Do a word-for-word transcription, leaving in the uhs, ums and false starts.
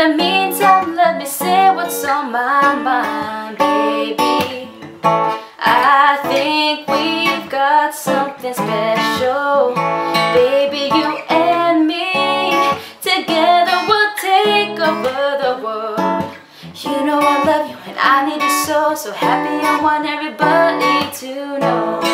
the meantime, let me say what's on my mind, baby. I think we've got something special, baby, you and me. Together we'll take over the world. You know I love you and I need you so, so happy I want everybody to know.